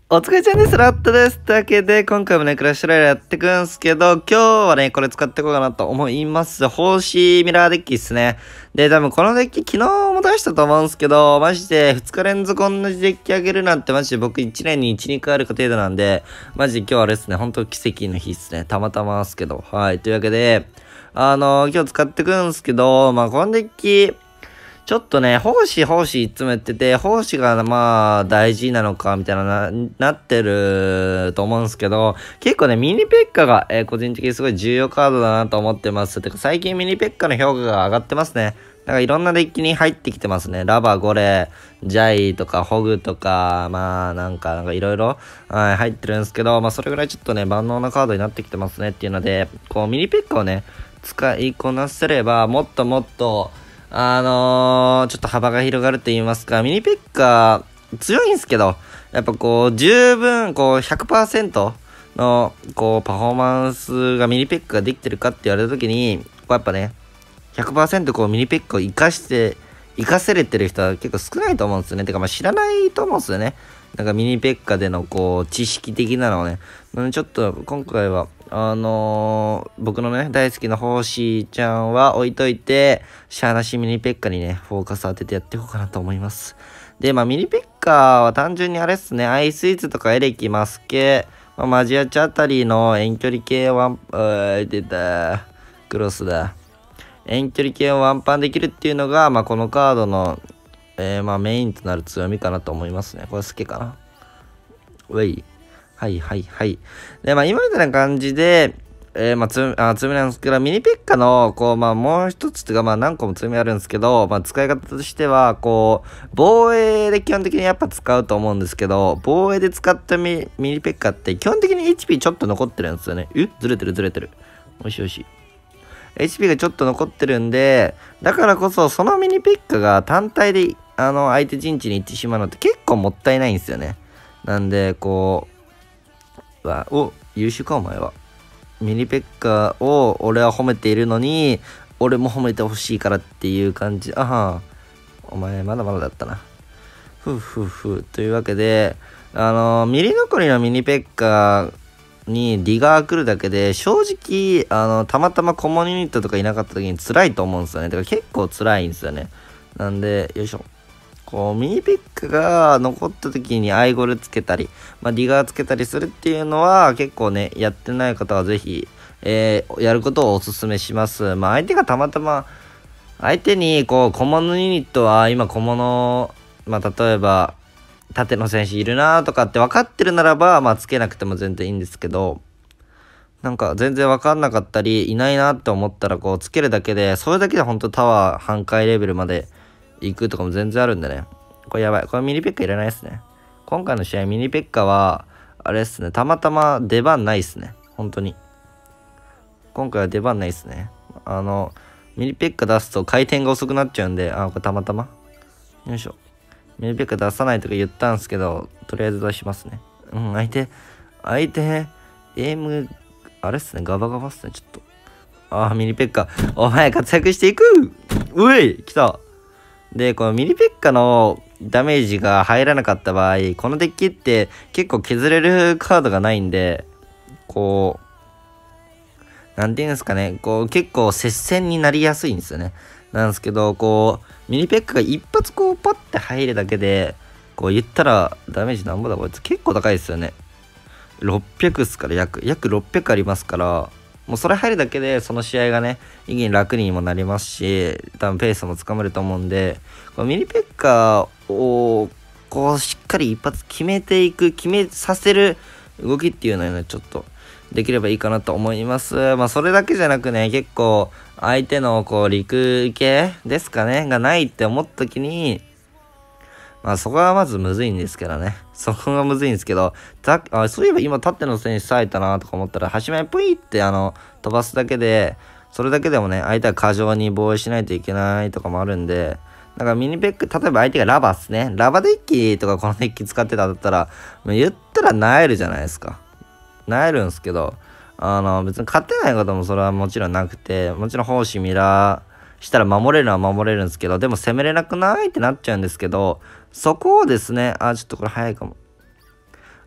お疲れちゃんです。ラットです。というわけで、今回もね、クラッシュロイヤルやってくんすけど、今日はね、これ使っていこうかなと思います。星ミラーデッキっすね。で、多分このデッキ昨日も出したと思うんすけど、マジで2日連続同じデッキ上げるなんてマジで僕1年に1、2回あるか程度なんで、マジで今日はあれですね、本当奇跡の日っすね。たまたまっすけど。はい。というわけで、今日使ってくんすけど、まあ、このデッキ、ちょっとね、奉仕いつも言ってて、奉仕がまあ大事なのかみたいなってると思うんですけど、結構ね、ミニペッカが、個人的にすごい重要カードだなと思ってます。てか最近ミニペッカの評価が上がってますね。なんかいろんなデッキに入ってきてますね。ラバ、ゴレ、ジャイとかホグとか、まあなんかいろいろ入ってるんですけど、まあそれぐらいちょっとね、万能なカードになってきてますねっていうので、こうミニペッカをね、使いこなせれば、もっともっと、ちょっと幅が広がると言いますか、ミニペッカ強いんすけど、やっぱこう、十分、こう、100% の、こう、パフォーマンスがミニペッカができてるかって言われたときに、こうやっぱね、100% こう、ミニペッカを活かせれてる人は結構少ないと思うんですよね。てか、まあ知らないと思うんですよね。なんかミニペッカでのこう、知識的なのをね。ちょっと今回は、僕のね、大好きな星ちゃんは置いといて、シャーなしミニペッカにね、フォーカス当ててやっていこうかなと思います。で、まあミニペッカは単純にあれっすね、アイスイーツとかエレキ、マスケ、マジアチあたりの遠距離系ワン、出た、クロスだ。遠距離系をワンパンできるっていうのが、まあこのカードの、まあメインとなる強みかなと思いますね。これ好きかな。ウェイ。はいはいはい。で、まあ今みたいな感じで、まあ強みなんですけど、ミニペッカの、こう、まあもう一つっていうか、まあ何個も強みあるんですけど、まあ使い方としては、こう、防衛で基本的にやっぱ使うと思うんですけど、防衛で使ったミニペッカって基本的に HP ちょっと残ってるんですよね。ずれてる。よしよし。HP がちょっと残ってるんで、だからこそそのミニペッカが単体で相手陣地に行ってしまうのって結構もったいないんですよね。なんでこう優秀かお前は。ミニペッカを俺は褒めているのに俺も褒めてほしいからっていう感じ。あはお前まだまだだったな。というわけでミリ残りのミニペッカにディガー来るだけで正直たまたまコモンユニットとかいなかった時に辛いと思うんですよね。だから結構辛いんですよね。なんでよいしょ、こうミニペッカが残った時にアイゴルつけたり、まあ、ディガーつけたりするっていうのは結構ねやってない方はぜひ、やることをおすすめします。まあ相手がたまたま相手にこう小物ユニットは今小物、まあ例えば縦の選手いるなとかって分かってるならば、まあつけなくても全然いいんですけど、なんか全然分かんなかったりいないなって思ったらこうつけるだけで、それだけで本当タワー半壊レベルまで行くとかも全然あるんでね。これやばい。これミニペッカいらないですね。今回の試合ミニペッカは、あれっすね。たまたま出番ないっすね。本当に。今回は出番ないっすね。ミニペッカ出すと回転が遅くなっちゃうんで、これたまたま。よいしょ。ミニペッカ出さないとか言ったんですけど、とりあえず出しますね。相手、エイム、あれっすね。ガバガバっすね。ちょっと。ミニペッカ。お前活躍していくうい来た。で、このミニペッカのダメージが入らなかった場合、このデッキって結構削れるカードがないんで、こう、なんていうんですかね、こう結構接戦になりやすいんですよね。なんですけど、こう、ミニペッカが一発こうパッて入るだけで、こう言ったらダメージなんぼだこいつ結構高いですよね。600っすから約600ありますから、もうそれ入るだけでその試合がね一気に楽にもなりますし、多分ペースもつかめると思うんで、このミニペッカをこうしっかり一発決めさせる動きっていうのをねちょっとできればいいかなと思います。まあそれだけじゃなくね、結構相手のこう陸系ですかねがないって思った時に、まあそこはまずむずいんですけどね。そこがむずいんですけど、そういえば今縦の選手咲いたなとか思ったら、端前プイって飛ばすだけで、それだけでもね、相手は過剰に防衛しないといけないとかもあるんで、だからミニペック、例えば相手がラバっすね。ラバデッキとかこのデッキ使ってたんだったら、言ったら萎えるじゃないですか。萎えるんすけど、別に勝てないこともそれはもちろんなくて、もちろん奉仕ミラーしたら守れるのは守れるんですけど、でも攻めれなくないってなっちゃうんですけど、そこをですね、ちょっとこれ早いかも。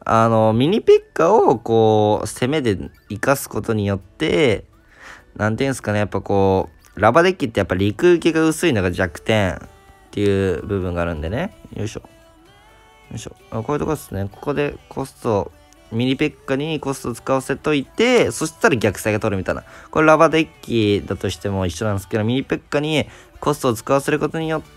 ミニペッカをこう、攻めで活かすことによって、なんていうんですかね、やっぱこう、ラバデッキってやっぱ陸受けが薄いのが弱点っていう部分があるんでね。よいしょ。よいしょ。こういうとこですね。ここでコスト、ミニペッカにコスト使わせといて、そしたら逆サイが取るみたいな。これラバデッキだとしても一緒なんですけど、ミニペッカにコストを使わせることによって、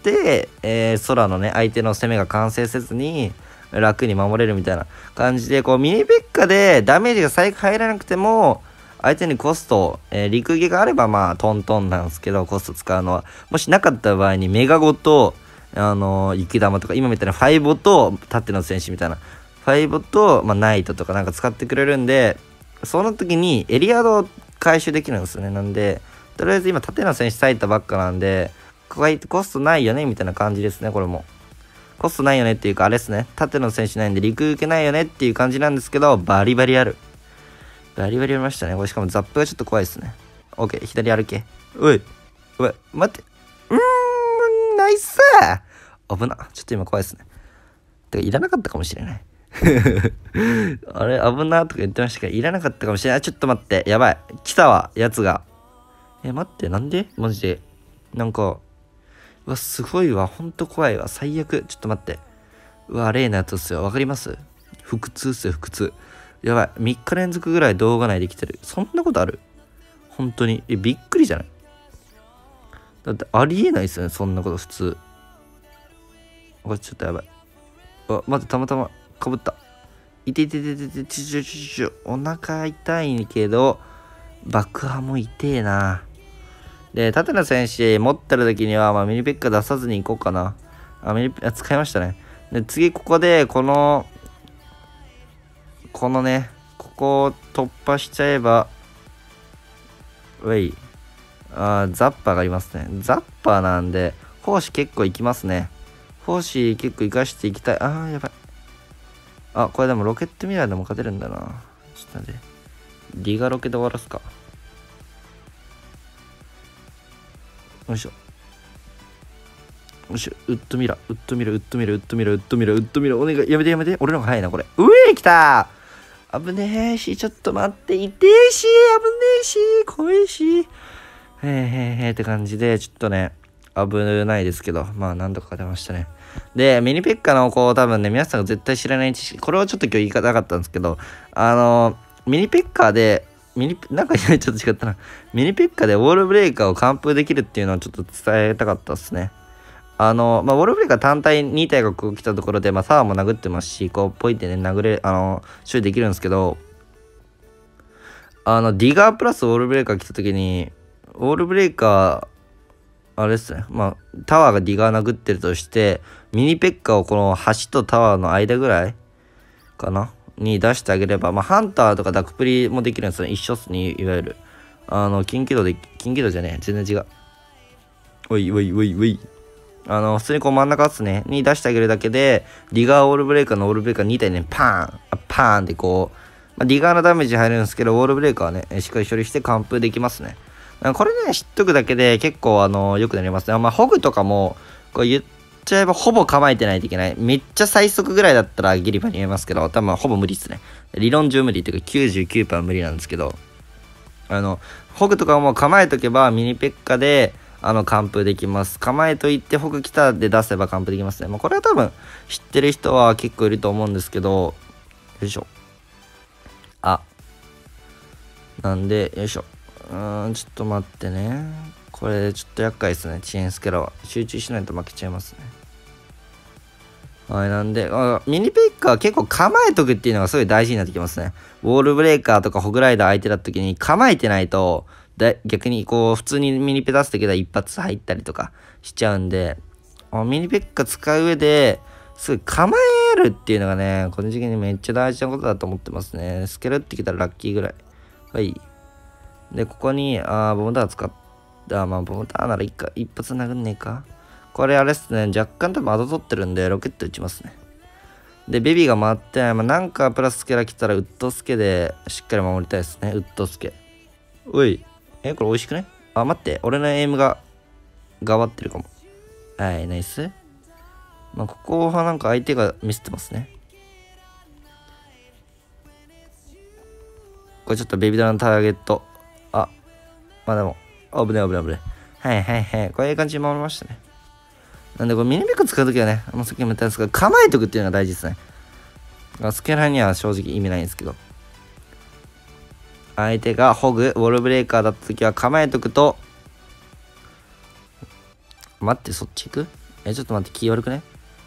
空のね、相手の攻めが完成せずに、楽に守れるみたいな感じで、こうミニペッカでダメージが最悪入らなくても、相手にコスト、陸受けがあればまあトントンなんですけど、コスト使うのは。もしなかった場合にメガゴと、雪玉とか、今みたいなファイボと縦の戦士みたいな。ファイボと、まあ、ナイトとかなんか使ってくれるんで、その時にエリアードを回収できるんですよね。なんで、とりあえず今縦の戦士割いたばっかなんで、コストないよねみたいな感じですね、これも。コストないよねっていうか、あれですね。縦の選手ないんで、陸受けないよねっていう感じなんですけど、バリバリある。バリバリありましたね。これしかもザップがちょっと怖いですね。オッケー、左歩け。おい。おい、待って。ナイスー危な。ちょっと今怖いですね。てか、いらなかったかもしれない。あれ、危なとか言ってましたけど、いらなかったかもしれない。ちょっと待って。やばい。来たわ、やつが。待って、なんでマジで。なんか、うわ、すごいわ。ほんと怖いわ。最悪。ちょっと待って。うわ、例のやつっすよ。わかります？腹痛っすよ、腹痛。やばい。3日連続ぐらい動画内できてる。そんなことある？本当に。びっくりじゃない？だってありえないっすよね、そんなこと普通。これちょっとやばい。待って、たまたまかぶった。いていていていて、ちょ。お腹痛いけど、爆破も痛えな。で、縦の戦士持ってる時には、まあ、ミニペッカ出さずに行こうかな。使いましたね。で、次ここで、このね、ここを突破しちゃえば、ザッパーがありますね。ザッパーなんで、胞子結構いきますね。胞子結構生かしていきたい。やばい。これでもロケットミラーでも勝てるんだな。ちょっと待って。リガロケで終わらすか。よいしょ。よいしょ。ウッドミラ。お願い。やめて。俺の方が早いな、これ。来たー危ねえし、ちょっと待って。痛えし、危ねえし、怖えし。って感じで、ちょっとね、危ないですけど、まあ、なんとか勝てましたね。で、ミニペッカの多分ね、皆さんが絶対知らない知識、これをちょっと今日言い方なかったんですけど、ミニペッカで、なんかちょっと違ったな。ミニペッカでウォールブレイカーを完封できるっていうのをちょっと伝えたかったですね。ウォールブレイカー単体2体がこう来たところで、まあ、サワーも殴ってますし、こう、ポイってね、処理できるんですけど、ディガープラスウォールブレイカー来た時に、ウォールブレイカー、あれですね。まあ、タワーがディガー殴ってるとして、ミニペッカをこの橋とタワーの間ぐらいかなに出してあげれば、まあ、ハンターとかダクプリもできるんですよね。一緒っすね、いわゆる。近畿道じゃねえ。全然違う。おい。普通にこう真ん中っすね。に出してあげるだけで、ディガーウォールブレイカーのウォールブレイカー2体ね、パーンってこう、まあ、ディガーのダメージ入るんですけど、ウォールブレイカーはね、しっかり処理して完封できますね。これね、知っとくだけで結構良くなりますね。まあ、ホグとかも、こう言っちゃえばほぼ構えてないといけない。めっちゃ最速ぐらいだったらギリ間に合いますけど、多分ほぼ無理っすね。理論上無理っていうか 99% 無理なんですけど、ホグとかも構えとけばミニペッカで、完封できます。構えといてホグ来たで出せば完封できますね。まあ、これは多分知ってる人は結構いると思うんですけど、よいしょ。なんで、よいしょ。ちょっと待ってね。これちょっと厄介ですね。遅延スケラは。集中しないと負けちゃいますね。はい、なんで、ミニペッカーは結構構えとくっていうのがすごい大事になってきますね。ウォールブレーカーとかホグライダー相手だった時に構えてないと、逆にこう、普通にミニペ出す時は一発入ったりとかしちゃうんで、ミニペッカー使う上で、すごい構えるっていうのがね、この時期にめっちゃ大事なことだと思ってますね。スケルってきたらラッキーぐらい。はい。で、ここに、ボムター使った。まあ、ボムターなら一発殴んねえか。これあれっすね。若干多分後取ってるんで、ロケット撃ちますね。で、ベビーが回ってない。まあ、なんかプラススケラ来たら、ウッドスケでしっかり守りたいですね。ウッドスケ。おい。これ美味しくない？待って。俺のエイムが、がわってるかも。はい、ナイス。まあ、ここはなんか相手がミスってますね。 これちょっとベビドラのターゲット。あ、まあでも、危ね。はい。こういう感じに守りましたね。なんでこれミニペック使うときはね、さっきも言ったんですが、構えとくっていうのが大事ですね。スケラには正直意味ないんですけど。相手がホグ、ウォールブレーカーだったときは構えとくと、待って、そっち行く？ちょっと待って、気悪くね？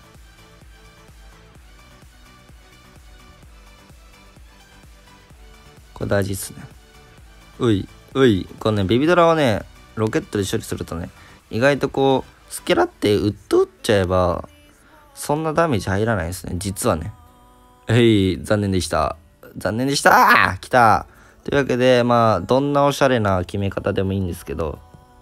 これ大事っすね。このね、ベビドラをね、ロケットで処理するとね、意外とこう、スケラってウッド打っちゃえば、そんなダメージ入らないですね、実はね。残念でした。来た。というわけで、まあ、どんなおしゃれな決め方でもいいんですけど、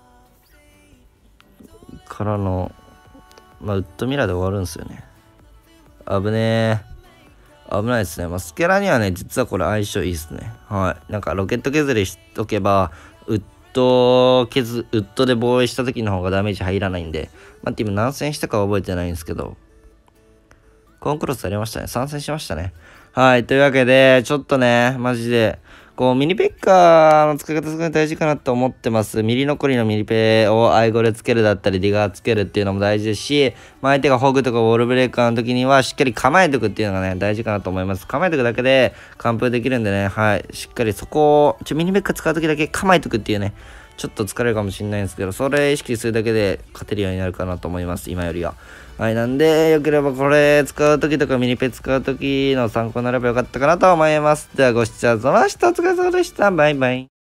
からの、まあ、ウッドミラーで終わるんですよね。危ないですね。まあ、スケラにはね、実はこれ相性いいですね。はい。なんかロケット削りしとけば、ウッドで防衛した時の方がダメージ入らないんで、まあ、今何戦したかは覚えてないんですけど、コンクロスやりましたね。参戦しましたね。はい。というわけで、ちょっとね、マジで、こう、ミニペッカーの使い方すごい大事かなと思ってます。ミリ残りのミニペをアイゴレつけるだったり、ディガーつけるっていうのも大事ですし、まあ、相手がホグとかウォールブレーカーの時には、しっかり構えておくっていうのがね、大事かなと思います。構えておくだけで、完封できるんでね、はい。しっかりそこを、ミニペッカー使う時だけ構えておくっていうね、ちょっと疲れるかもしれないんですけど、それ意識するだけで勝てるようになるかなと思います。今よりは。はい。なんで、よければこれ使うときとかミニペ使うときの参考になればよかったかなと思います。ではご視聴ありがとうございました。お疲れ様でした。バイバイ。